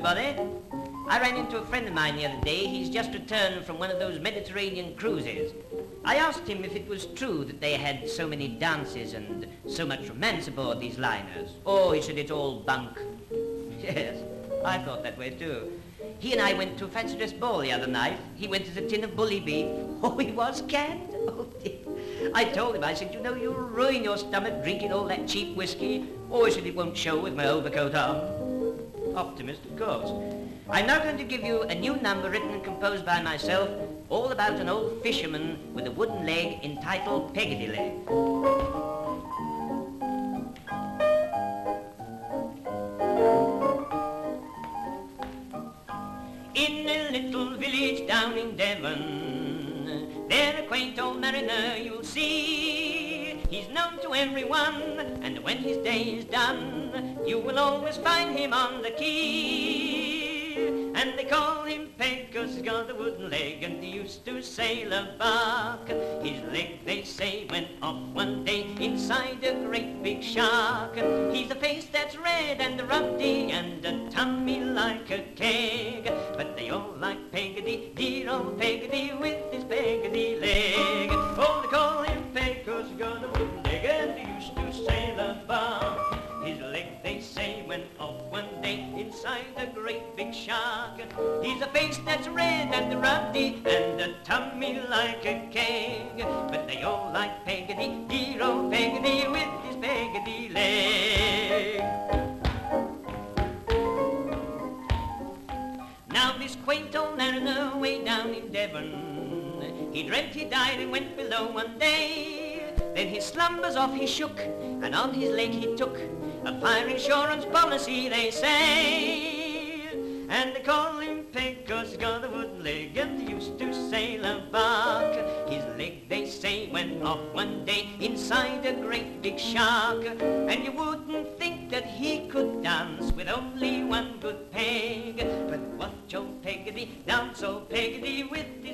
everybody. I ran into a friend of mine the other day. He's just returned from one of those Mediterranean cruises. I asked him if it was true that they had so many dances and so much romance aboard these liners. Oh, he said it's all bunk. Yes, I thought that way too. He and I went to a fancy dress ball the other night. He went as a tin of bully beef. Oh, he was canned. Oh, dear. I told him, I said, you know, you'll ruin your stomach drinking all that cheap whiskey. Oh, he said it won't show with my overcoat on. Optimist, of course. I'm now going to give you a new number written and composed by myself, all about an old fisherman with a wooden leg entitled Pegetty Leg. In a little village down in Devon, there a quaint old mariner you'll see. He's known to everyone, and when his day is done, you will always find him on the quay. And they call him Peg 'cause he's got a wooden leg, and he used to sail a bark. His leg, they say, went off one day inside a great big shark. He's a face that's red and ruddy and a tummy like a keg, but they all like Peggotty, dear old Peggotty with his Peggotty leg. Oh, they call him Peg 'cause he's got a wooden leg, and he used to sail a bark. His leg, they say, went off one day inside a great big shark. He's a face that's red and ruddy and a tummy like a keg, but they all like Peggotty, dear old Peggotty with his Peggotty leg. Now this quaint old mariner way down in Devon, he dreamt he died and went below one day. Then his slumbers off he shook, and on his leg he took a fire insurance policy, they say. And they call him Peg 'cause he's got a wooden leg, and he used to sail a bark. His leg, they say, went off one day inside a great big shark. And you wouldn't think that he could dance with only one good peg, but watch old Peggotty dance, old Peggotty with